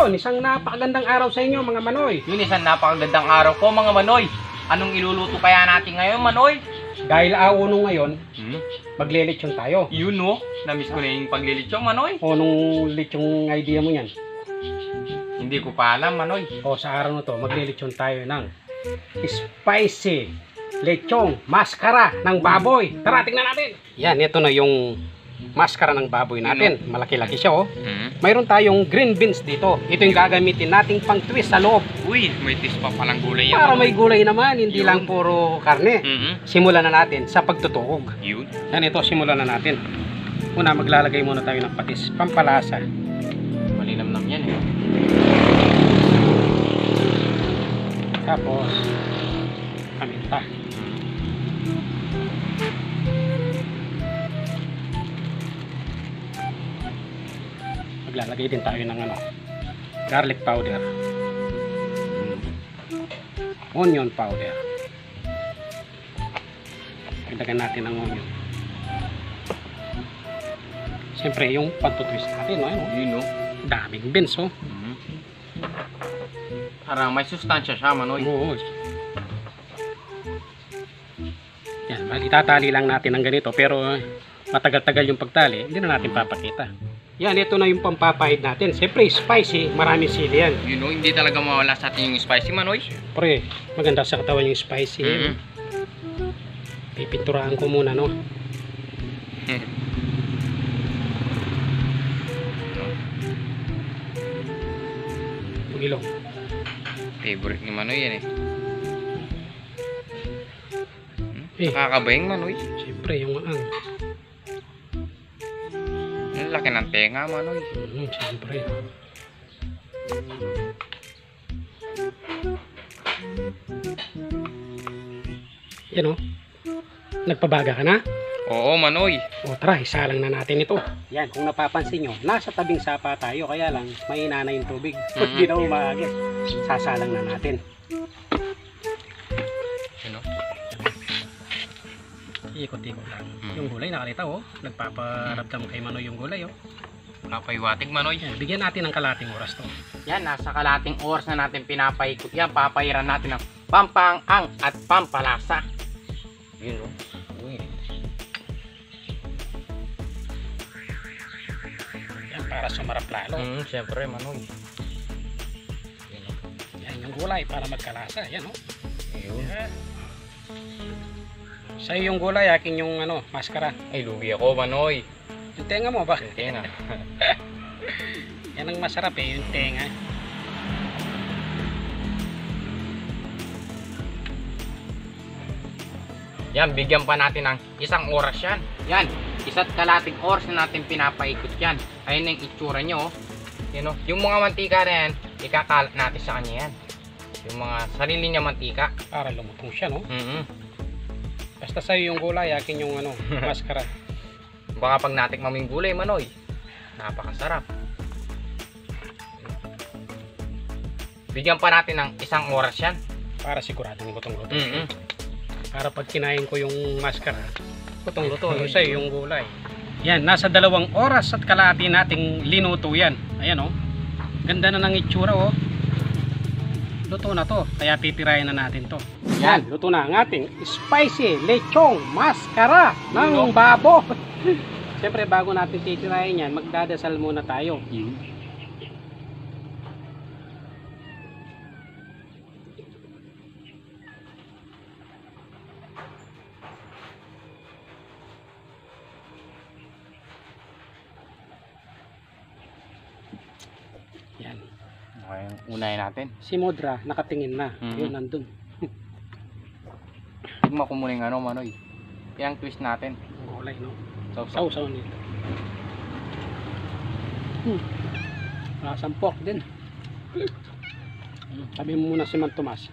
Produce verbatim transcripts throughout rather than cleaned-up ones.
Yun, isang napakagandang araw sa inyo mga Manoy. Yun, isang napakagandang araw po mga Manoy. Anong iluluto kaya natin ngayon, Manoy? Dahil auno ngayon, Hmm? maglilitsyon tayo. Yun no, namiss ko na yung paglilitsyon, Manoy. O nung litsong idea mo yan? Hindi ko pa alam, Manoy. O sa araw na to, maglilitsyon tayo ng spicy lechong maskara ng baboy. Tara, tingnan natin. Yan, ito na yung maskara ng baboy natin. Malaki-laki siya, oh. Hmm? Mayroon tayong green beans dito. Ito yung gagamitin nating pang twist sa loob. Uy, may tis pa palang gulay yan. Para Manoy. may gulay naman, hindi Yun. lang puro karne. Mhm. Simulan na natin sa pagtutuog. Yun. Yan, ito, simulan na natin. Una, maglalagay muna tayo ng patis. Pampalasa. Malinamnam yan eh. Tapos, paminta. Maglalagay din tayo ng ano, garlic powder. Onion powder. Dagdagan natin ng onion. Siyempre, yung pantutwist natin, no? Ayun, Yun no. oh. Daming beans, oh. Mhm. Parang may sustansya siya, Manoy. Oo. Yan, bali itatali lang natin ng ganito pero eh, matagal-tagal yung pagtali, hindi na natin papakita. Yan, ito na yung pampapahid natin. Siyempre, spicy, maraming sili yan. Yun no, hindi talaga mawala sa atin yung spicy, Manoy. Pre, maganda sa katawan yung spicy. Mhm. Pipinturahan ko muna, no? Yung ilong. Favorite ni Manoy yan eh. Hmm? Eh. Nakakabayang, Manoy. Siyempre, yung maang. Ang laki ng tenga, Manoy. Mm, siyempre. Yan, oh. Nagpabaga ka na? Oo, Manoy. O tara, isalang na natin ito. Yan, kung napapansin nyo, nasa tabing sapa tayo, kaya lang mahina na yung tubig. Mhm. Hindi na umaagit. Sasalang na natin. Ano? Ikot-ikot lang. Mhm. Yung gulay, nakalita, oh. Nagpaparamdam kay Manoy yung gulay, oh. Napaiwatig, Manoy. Yan, bigyan natin ng kalating oras to. Yan, nasa kalating oras na natin pinapaikot yan. Papairan natin ng pampang-ang at pampalasa. Yun, oh. Uy. Yan, para sumarap lalo. Hmm, syempre, Manoy. Yun, oh. Yan, yung gulay, para magkalasa. Yan, oh. Ayun. Yan. Sa'yo yung gulay, akin yung ano, maskara. Ay, lugi ako, Manoy. Yung tenga mo ba? Yung tenga. Yan ang masarap eh, yung tenga. Yan, bigyan pa natin ng isang oras yan. Yan, isa't kalating oras na natin pinapaikot yan. Ayun ang itsura nyo. Oh. Yan, oh. Yung mga mantika na yan, ikakalat natin sa kanya yan. Yung mga sarili niya mantika. Para lumutong siya, no? Mm-hmm. Basta sa'yo yung gulay, akin yung ano, maskara. Baka pag natikman mo yung gulay, Manoy, napakasarap. Bigyan pa natin ng isang oras yan. Para siguradong lutong-lutong. Mm-hmm. Para pag kinain ko yung maskara, lutong-luto. Ano sa'yo yung gulay. Yan, nasa dalawang oras at kalahati nating linuto yan. Ayan, oh. Ganda na ng itsura, oh. Luto na to, kaya titirahin na natin to. Yan, luto na ang ating spicy lechong maskara ng babo. Siyempre, bago natin titirahin yan, magdadasal muna tayo. Yan. Okay, unahin natin. Si Modra, nakatingin na. Mhm. Yun, nandun. Tignan ko muna yung ano, Manoy. Yung twist natin. Ang gulay, no? Sausaw. Sausaw nito. Hmm. Lasang pork din. Sabi mo muna si Man Tomas.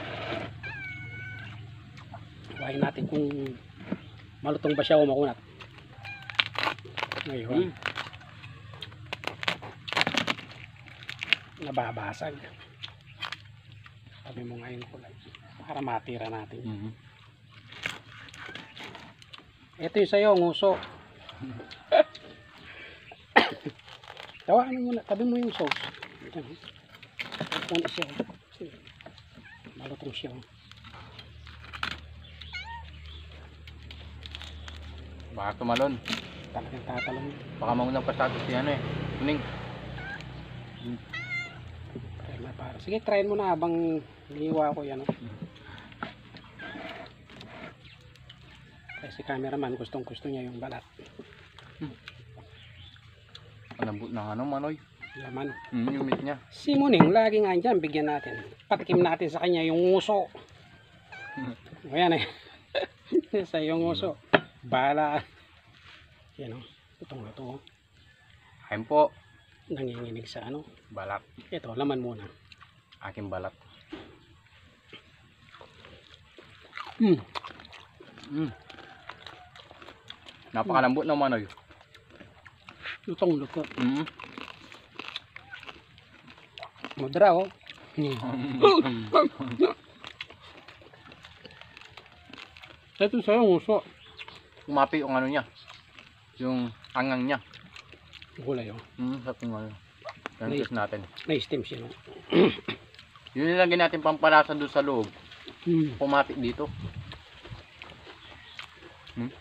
Kuhain natin kung malutong ba siya o makunat. Ngayon. Nababasag. Sabi mo ngayon kulay. Para matira natin. Mm-hmm. Ito yung sa'yo, nguso. Tawa, ano muna, tabi mo yung sauce. Yan, oh. Ano siya? Malutong siya. Baka tumalon. Talagang tatalon. Baka maunang pasado si ano eh. Kuning. Try na para. Sige, try mo na habang liwa ko yan. Oh. Kasi cameraman, gustong gusto niya yung balat. Hmm. Malambot na ano, Manoy. Laman. Hmm, yung meat niya. Si Muning, laging andyan, bigyan natin. Patikim natin sa kanya yung nguso. O yan eh. Sa yung nguso. Bala. Yan o. Itong ito o. Ayun po. Nanginginig sa ano. Balat. Ito, laman muna. Aking balat. Hmm. Hmm. Napakalambot ng Manoy. Lutong luto. Hmm. Mudra o. Hmm. Ito sa yung nguso. Kumapi yung ano niya. Yung angang niya. Gulay o. Hmm, sa kung ano. Yan May- test natin. Na-steam siya no. Yun nilagyan natin pampalasa doon sa loob. Hmm. Pumapi dito. Hmm.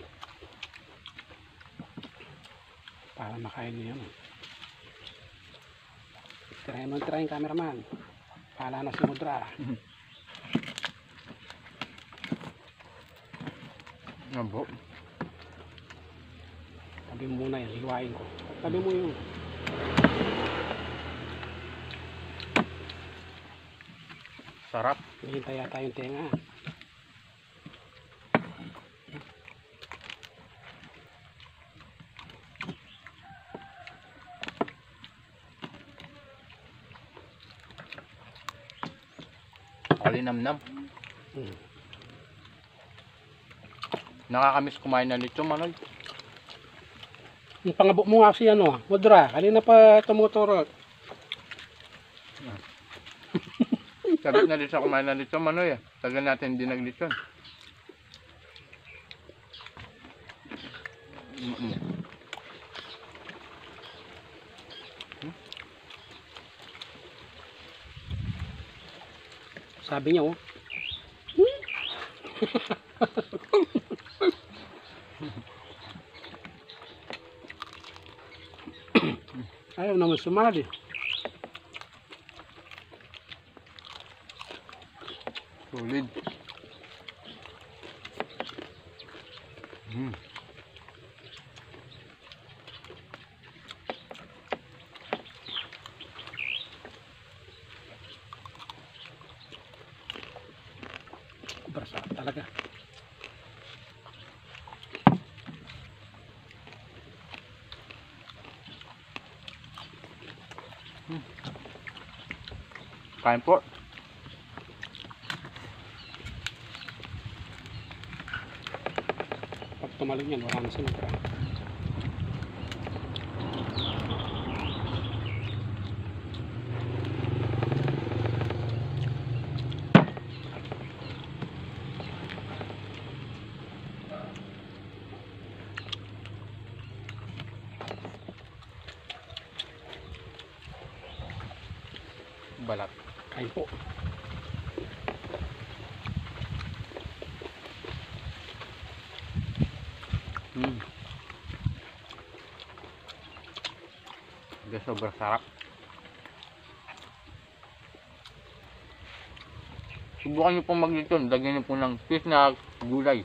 Para makain niya yan. Try mo, try yung cameraman. Pala na si Mudra. Nabo. Tabi mo muna yan, hiwain ko. Tabi mo yung Sarap. hihintay yata yung tenga. Kalinamnam. Hmm. Nakakamiss kumain na nito, Manoy. Yung pangabok mo nga si ano, Mudra. Kanina pa tumuturo. Sabi na rin sa kumain na nito, Manoy. Eh. Tagal natin hindi naglitsyon. Mm -mm. Sabi niya oh. Ayaw naman sumali. Solid. Mm. Berasa talaga. Hmm. Kain po. Pag tumalon yan, wala na si Mudra. Balat. Kain po. Hmm. Hindi, sobrang sarap. Subukan nyo pong maglitsyon. Lagyan nyo po ng fish na gulay.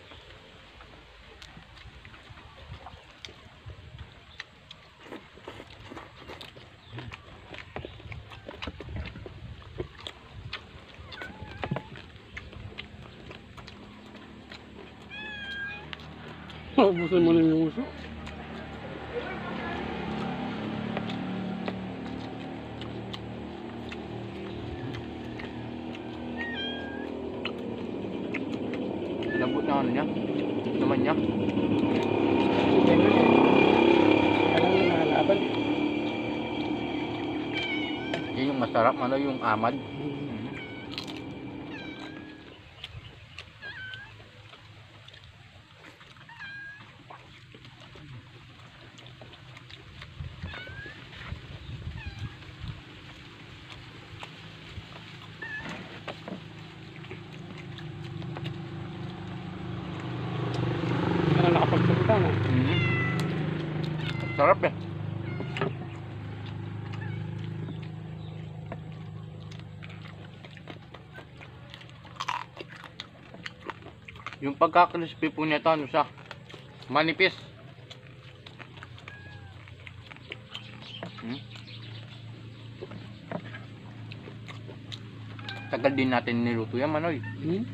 Ubusin mo na yung uso. Lambot na ano niya. Naman niya. Hindi nga eh. Alam mo nalaban. Yan yung masarap. Ano yung amad. Hmm. Sarap eh. Yung pagka-crispy po nito, ano siya? Manipis. Hmm? Tagal din natin niluto yan, Manoy. Hmm?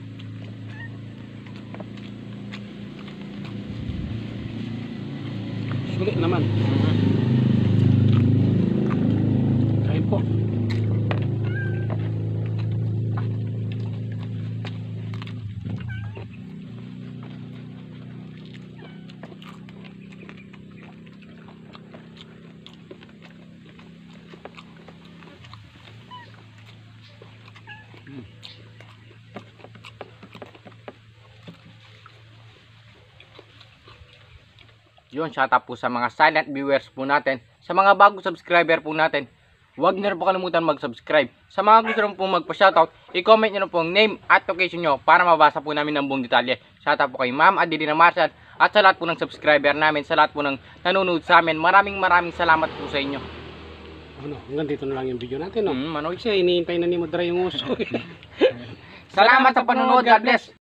Sulit naman. Kain po. Yun, shout out po sa mga silent viewers po natin. Sa mga bagong subscriber po natin, huwag niyo rin po kalimutan mag-subscribe. Sa mga gusto rin po magpa-shoutout, i-comment niyo na po ang name at location nyo para mabasa po namin ng buong detalye. Shout out po kay Ma'am Adelina Marshall at sa lahat po ng subscriber namin, sa lahat po ng nanonood sa amin. Maraming maraming salamat po sa inyo. Ano, hanggang dito na lang yung video natin, no? Mm, Manoy. Kasi iniintay na ni Mudra yung uso. Salamat sa panonood. God bless.